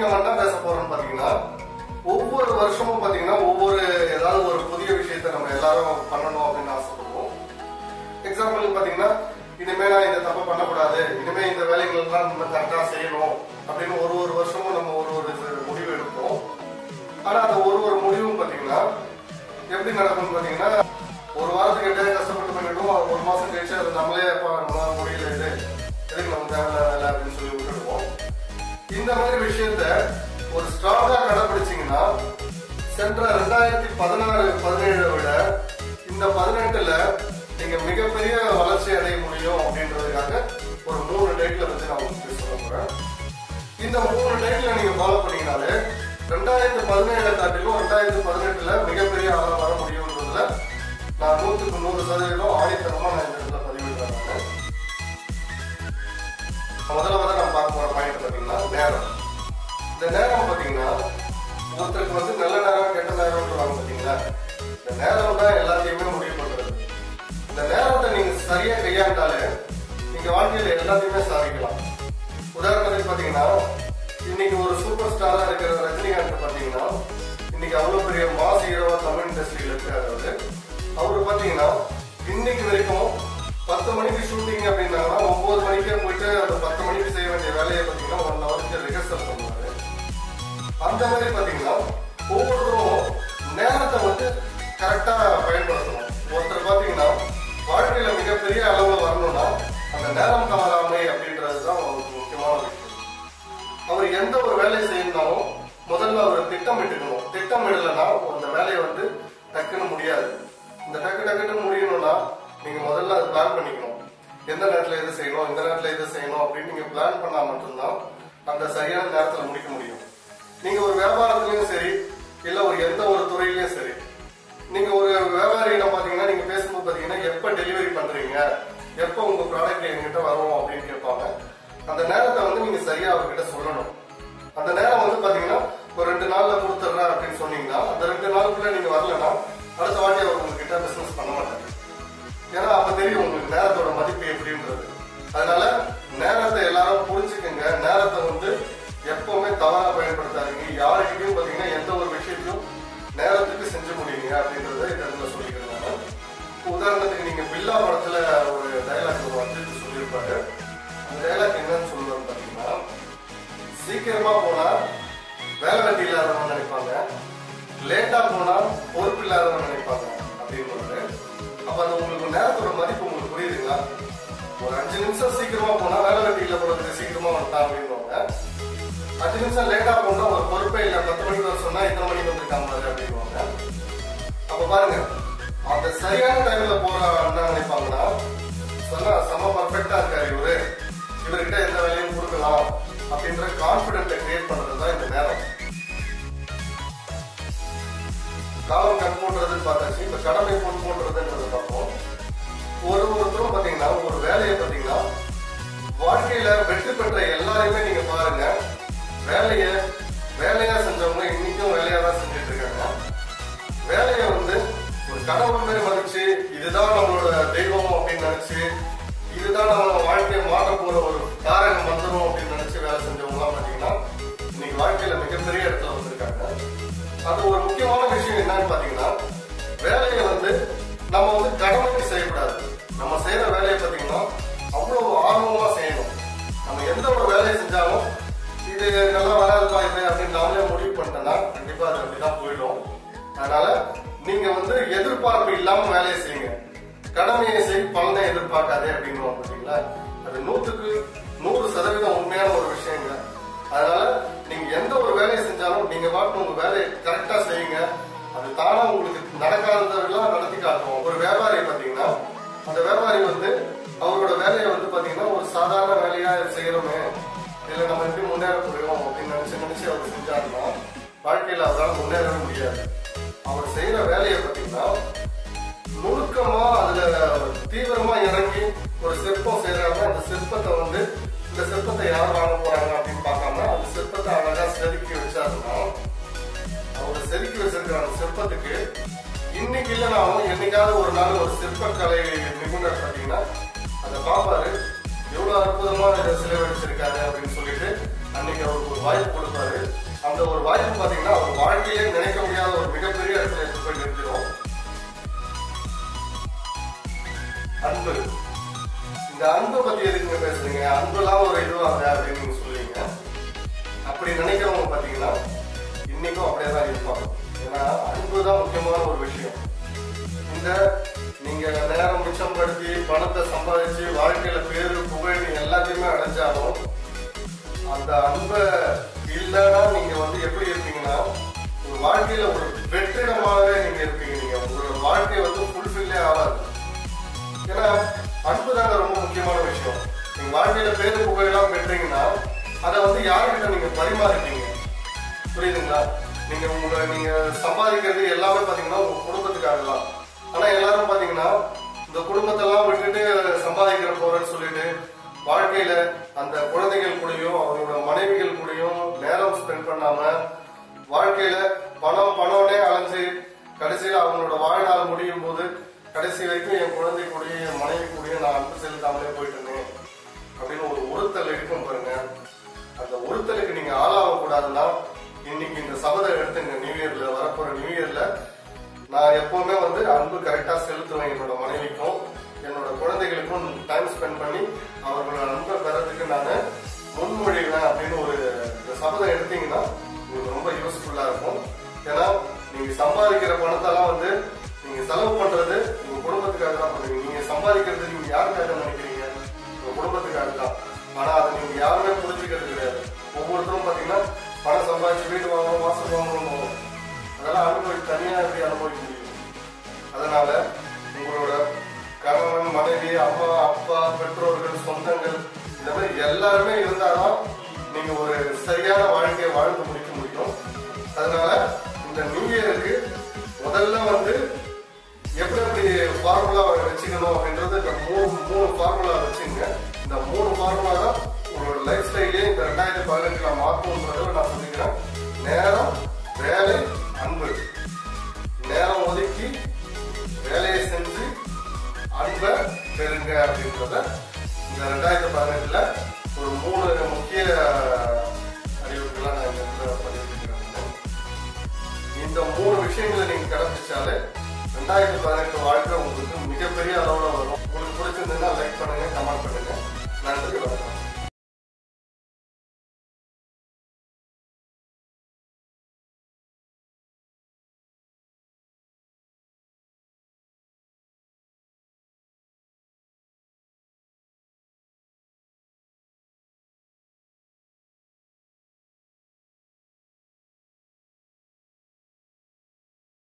நம்ம என்ன பேச போறோம்னு பாத்தீங்கன்னா, ஒவ்வொரு வருஷமும் பாத்தீங்கன்னா ஒவ்வொரு ஏதாவது ஒரு புதிய விஷயத்த நம்ம எல்லாரும் பண்ணணும் அப்படின்னு ஆசைப்படுவோம். எக்ஸாம்பிள் பாத்தீங்கன்னா, இனிமே நான் இந்த தப்பை பண்ணக்கூடாது, இனிமே இந்த வேலைகள் எல்லாம் நம்ம கரெக்டா செய்யணும் அப்படின்னு ஒரு வருஷமும் நம்ம ஒரு முடிவு எடுப்போம். ஆனா அந்த ஒரு முடிவும் பாத்தீங்கன்னா எப்படி நடக்கும்னு பாத்தீங்கன்னா, ஒரு வாரத்துக்கு கிட்டே கஷ்டப்பட்டு பண்ணிடுவோம். ஒரு மாசம் கழிச்சு அது நம்மளே முடியல, இது எதுக்கு நம்ம தேவையில்ல அப்படின்னு சொல்லி விட்டுடுவோம். இந்த மாதிரி விஷயத்த ஒரு ஸ்ட்ராங்கா கடைபிடிச்சீங்கன்னா, சென்ற 2016-17 விட இந்த 18ல நீங்க மிகப்பெரிய வளர்ச்சி அடைய முடியும் அப்படின்றதுக்காக ஒரு 3 டேட்ல வந்து நான் உங்களுக்கு சொல்ல போறேன். இந்த 3 டேட்ல நீங்க ஃபாலோ பண்ணீங்கனாலே 2017 காட்டிலும் 2018ல மிகப்பெரிய ஆளா வர முடியும்ன்றதுல நான் 100% ஆணித்தனமா நான் இந்த இடத்துல பதிவிடுறேன். முதல்ல வந்து நம்ம பார்க்க போற பாயிண்ட் பாத்தீங்கன்னா நேரம். இந்த நேரம் பாத்தீங்கன்னா ஒருத்தருக்கு வந்து நல்ல நேரம் கெட்ட நேரம்ன்றாங்க பாத்தீங்களா. இந்த நேரம் தான் எல்லாத்தையுமே முடிவு பண்றது. இந்த நேரத்தை நீங்க சரியா கையாண்டாலே நீங்க வாழ்க்கையில எல்லாத்தையுமே சாதிக்கலாம். உதாரணத்துக்கு பாத்தீங்கன்னா, இன்னைக்கு ஒரு சூப்பர் ஸ்டாரா இருக்கிற ரஜினிகாந்த் பாத்தீங்கன்னா, இன்னைக்கு அவ்வளவு பெரிய மாஸ் ஹீரோவா தமிழ் இண்டஸ்ட்ரியில இருக்காரு. அவரு பாத்தீங்கன்னா இன்னைக்கு வரைக்கும் 10 மணிக்கு ஷூட்டிங் அப்படின்னாங்கன்னா 9 மணிக்கே போயிட்டு அந்த 10 மணிக்கு செய்ய வேண்டிய வேலையை பாத்தீங்கன்னா 1 ஹவருக்கு ரிஹர்சல் பண்ணுவாரு. அந்த மாதிரி பாத்தீங்கன்னா ஒவ்வொருத்தரும் நேரத்தை வந்து கரெக்டா பயன்படுத்தணும். ஒருத்தர் பாத்தீங்கன்னா வாழ்க்கையில மிகப்பெரிய அளவுல வரணும்னா அந்த நேரம் தவறாமை அப்படின்றதுதான் அவருக்கு முக்கியமான விஷயம். அவர் எந்த ஒரு வேலையை செய்யணும்னாலும் முதல்ல அவர் திட்டமிட்டுக்கணும். திட்டமிடலைன்னா அந்த வேலையை வந்து டக்குன்னு முடியாது. இந்த டக்குன்னு முடியணும்னா நீங்க முதல்ல அது பிளான் பண்ணிக்கணும். எந்த நேரத்துல எது செய்யணும், இந்த நேரத்துல எது செய்யணும் அப்படின்னு நீங்க பிளான் பண்ணா மட்டும்தான் அந்த சரியான நேரத்துல முடிக்க முடியும். நீங்க ஒரு வியாபாரத்திலயும் சரி, இல்ல ஒரு எந்த ஒரு துறையிலயும் சரி, நீங்க ஒரு வியாபாரியிடம் பாத்தீங்கன்னா நீங்க பேசும்போது பாத்தீங்கன்னா எப்ப டெலிவரி பண்றீங்க, எப்ப உங்க ப்ராடக்ட் என்கிட்ட வரும் அப்படின்னு கேட்பாங்க. அந்த நேரத்தை வந்து நீங்க சரியா அவர்கிட்ட சொல்லணும். அந்த நேரம் வந்து பாத்தீங்கன்னா ஒரு 2 நாள்ல கொடுத்துட்றேன் அப்படின்னு சொன்னீங்கன்னா, அந்த 2 நாளுக்குள்ள நீங்க வரலன்னா அடுத்த வாட்டி அவர் உங்ககிட்ட பிசினஸ் பண்ண மாட்டாங்க. ஏன்னா அப்ப தெரியும் உங்களுக்கு நேரத்தோட மதிப்பு எப்படின்றது. அதனால நேரத்தை எல்லாரும் புரிஞ்சுக்குங்க. நேரத்தை வந்து எப்பவுமே தவறா பயன்படுத்தாதீங்க. யாருக்கிட்டையும் பாத்தீங்கன்னா எந்த ஒரு விஷயத்தையும் நேரத்துக்கு செஞ்சு முடியுங்க அப்படின்றத இந்த இடத்துல சொல்லிக்கிறேன். உதாரணத்துக்கு நீங்க பில்லா படத்துல ஒரு டைலாக் அஜித் சொல்லியிருப்பாரு. அந்த டைலாக் என்னன்னு சொல்லுவாரு பாத்தீங்கன்னா, சீக்கிரமா போனா வேலை வெட்டி இல்லாதவங்க நினைப்பாங்க, லேட்டா போனா பொறுப்பு இல்லாதவங்க நினைப்பாங்க அப்படின்னு. அப்ப அது உங்களுக்கு நேரத்தோட மதிப்பு உங்களுக்கு புரியுதுங்களா? ஒரு 5 நிமிஷம் சீக்கிரமா போனா வேலை வெட்டி இல்ல போறது சீக்கிரமா வந்துட்டான் அப்படின்வாங்க. 5 நிமிஷம் லேட்டா போனா ஒரு பொறுப்பே இல்ல, 10 மணிக்கு வர சொன்னா இத்தனை மணிக்கு வந்துருக்காங்க அப்படின்வாங்க. அப்ப பாருங்க, அந்த சரியான டைம்ல போற என்ன நினைப்பாங்கன்னா, சொன்னா செம பர்ஃபெக்டா இருக்காரு இவர்கிட்ட எந்த வேலையும் கொடுக்கலாம் அப்படின்ற கான்பிடென்ட் கிரியேட் பண்றதுதான் இந்த நேரம். காலம் கண் போன்றதுன்னு பார்த்தாச்சு. இப்ப கடமை பொன் போன்றதுன்றது பார்ப்போம். ஒருத்தரும் பாத்தீங்கன்னா ஒரு வேலையை பாத்தீங்கன்னா வாழ்க்கையில வெற்றி பெற்ற எல்லாரையுமே நீங்க பாருங்க, வேலையா செஞ்சவங்க இன்னைக்கும் வேலையா தான் செஞ்சுட்டு இருக்காங்க. வேலையை வந்து ஒரு கடவுள் மாதிரி மதிச்சு, இதுதான் நம்மளோட தெய்வம் அப்படின்னு நினைச்சு, இதுதான் நம்ம வாழ்க்கையை மாற்ற போற ஒரு தாரக மந்திரம் அப்படின்னு நினைச்சு வேலை செஞ்சவங்க எல்லாம் பாத்தீங்கன்னா இன்னைக்கு வாழ்க்கையில மிகப்பெரிய இடத்துல வந்திருக்காங்க. அது ஒரு முக்கியமான விஷயம் என்னன்னு பாத்தீங்கன்னா, வேலையை வந்து நம்ம வந்து கடமைக்கு செய்யக்கூடாது. நம்ம செய்யற வேலையை பாத்தீங்கன்னா அவ்வளவு ஆர்வமா செய்யணும். நம்ம எந்த ஒரு வேலையை செஞ்சாலும் இது நல்லா வராதுப்பா இது அப்படின்னு நாமளே முடிவு பண்ணிட்டோம்னா கண்டிப்பா அது அப்படிதான் போயிடும். அதனால நீங்க வந்து எதிர்பார்ப்பு இல்லாம வேலையை செய்யுங்க. கடமையை செய்ய பலனை எதிர்பார்க்காதே அப்படின்னு பாத்தீங்களா, அது 100% உண்மையான ஒரு விஷயங்க. அதனால நீங்க எந்த ஒரு வேலையை செஞ்சாலும் நீங்க பாட்டு உங்க வேலையை கரெக்டா செய்யுங்க. அது தானா உங்களுக்கு நடக்காததெல்லாம் நடத்தி காட்டும். ஒரு வியாபாரி பாத்தீங்கன்னா, அந்த வியாபாரி வந்து அவரோட வேலையை வந்து பாத்தீங்கன்னா ஒரு சாதாரண வேலையா செய்யறோமே, இல்ல நம்ம எப்படி முன்னேற முடியும் அப்படின்னு நினைச்சு அவர் செஞ்சாருன்னா வாழ்க்கையில அவரால் முன்னேற முடியாது. அவர் செய்யற வேலையை பாத்தீங்கன்னா நுணுக்கமா அதுல தீவிரமா இறங்கி ஒரு சிற்பம் செய்யறாங்க. அந்த சிற்பத்தை வந்து இந்த சிற்பத்தை யார் வாங்க போறாங்க அப்படின்னு பார்க்காம அந்த சிற்பத்தை அழகா செதுக்கி வச்சாருன்னா, அவங்க செதுக்கி வச்சிருக்கிற அந்த சிற்பத்துக்கு இன்னைக்கு இல்லைனாலும் என்னைக்காவது ஒரு நாள் ஒரு சிற்பக்கலை நிபுணர் பாத்தீங்கன்னா அதை பார்ப்பாரு, எவ்வளவு அற்புதமா இதை சிலை வச்சிருக்காரு அப்படின்னு சொல்லிட்டு அன்னைக்கு அவருக்கு ஒரு வாய்ப்பு கொடுப்பாரு. அந்த ஒரு வாய்ப்பு பாத்தீங்கன்னா அவர் வாழ்க்கையிலே நினைக்க முடியாத ஒரு மிகப்பெரிய இடத்துல எடுத்து போய் நிறுத்திடும். அன்பு. இந்த அன்பை பத்தி எதுக்குங்க பேசுறீங்க, அன்புலாம் ஒரு இதுவாங்க அப்படின்னு நீங்க சொல்லுவீங்க. அப்படி நினைக்கிறவங்க பாத்தீங்கன்னா இன்னைக்கும் அப்படியே தான் இருப்பாங்க. ஏன்னா அன்பு தான் முக்கியமான ஒரு விஷயம். இந்த நீங்க நேரம் மிச்சப்படுத்தி பணத்தை சம்பாதிச்சு வாழ்க்கையில பேரு புகழ் எல்லாத்தையுமே அடைஞ்சாலும் அந்த அன்பை இல்லைன்னா நீங்க வந்து எப்படி இருப்பீங்கன்னா ஒரு வாழ்க்கையில ஒரு வெற்றிடமாகவே நீங்க இருப்பீங்க. நீங்க உங்களோட வாழ்க்கை வந்து ஃபுல்ஃபில்லே ஆகாது. ஏன்னா அன்பு தாங்க ரொம்ப முக்கியமான விஷயம். நீங்க வாழ்க்கையில பேரு புகழ் எல்லாம் பெற்றீங்கன்னா அதை வந்து யாருக்கிட்ட நீங்க பரிமாறிட்டீங்க, புரியுதுங்களா? நீங்க சம்பாதிக்கிறது எல்லாமே பாத்தீங்கன்னா உங்க குடும்பத்துக்காக தான். ஆனா எல்லாரும் பாத்தீங்கன்னா இந்த குடும்பத்தெல்லாம் விட்டுட்டு சம்பாதிக்கிற போறேன்னு சொல்லிட்டு வாழ்க்கையில அந்த குழந்தைகள் கூடயும் அவங்களோட மனைவிகள் கூடயும் நேரம் ஸ்பெண்ட் பண்ணாம வாழ்க்கையில பணம்னே அலைஞ்சு கடைசியில அவங்களோட வாழ்நாள் முடியும் போது கடைசி வரைக்கும் என் குழந்தை கூடயும் என் மனைவி கூடயும் நான் அன்பு செலுத்தாமலே போயிட்டேன் அப்படின்னு ஒரு உறுத்தல் இருக்கும் பாருங்க. அந்த உறுத்தலுக்கு நீங்க ஆளாக கூடாதுன்னா இன்னைக்கு இந்த சபதம் எடுத்துங்க. நியூ இயர்ல வரப்போற நியூ இயர்ல நான் எப்பவுமே வந்து அன்பு கரெக்டா செலுத்துவேன். என்னோட மனைவிக்கும் என்னோட குழந்தைகளுக்கும் டைம் ஸ்பெண்ட் பண்ணி அவர்களோட அன்பை பெறதுக்கு நான் முன்மொழிவேன் அப்படின்னு ஒரு சபதம் எடுத்தீங்கன்னா உங்களுக்கு ரொம்ப யூஸ்ஃபுல்லா இருக்கும். ஏன்னா நீங்க சம்பாதிக்கிற பணத்தெல்லாம் வந்து நீங்க செலவு பண்றது உங்க குடும்பத்துக்காக தான் பண்ணுவீங்க. நீங்க சம்பாதிக்கிறது நீங்க யாருக்காக நினைக்கிறீங்க, உங்க குடும்பத்துக்காக தான். ஆனா அதை நீங்க யாருமே புரிஞ்சுக்கிறது கிடையாது. ஒவ்வொருத்தரும் பாத்தீங்கன்னா பணம் சம்பாதிச்சு வீடு வாங்கணும், வாசல் வாங்கணும், அதெல்லாம் அனுபவிச்சு தனியா எப்படி அனுபவிக்க முடியும்? அதனால உங்களோட கணவன், மனைவி, அம்மா, அப்பா, பெற்றோர்கள், சொந்தங்கள் இந்த மாதிரி எல்லாருமே இருந்தாதான் நீங்க ஒரு சரியான வாழ்க்கையை வாழ்ந்து முடிக்க முடியும். அதனால இந்த நியூ இயருக்கு முதல்ல வந்து எப்படி ஃபார்முலா வச்சுக்கணும் அப்படின்றது இந்த மூணு ஃபார்முலா வச்சுங்க. இந்த 3 ஃபார்முலா தான் உங்களோட லைஃப் ஸ்டைலே இந்த 2018 மாற்றம்ன்றத நான் சொல்லிக்கிறேன். நேரம், வேலை, அன்பு. நேரம் ஒதுக்கி வேலையை செஞ்சு அன்பை பெறுங்க அப்படின்றத இந்த 2018 ஒரு 3 முக்கிய அறிவுறுத்தலாம் நான் இந்த இடத்துல பதிவிட்டுக்கிறேன். இந்த 3 விஷயங்களை நீங்க கடைபிடிச்சாலே 2018 வாழ்க்கை உங்களுக்கு மிகப்பெரிய அளவுல வரும். உங்களுக்கு பிடிச்சிருந்ததுன்னா லைக் பண்ணுங்க, கமெண்ட் பண்ணுங்க. நன்றி, வணக்கம்.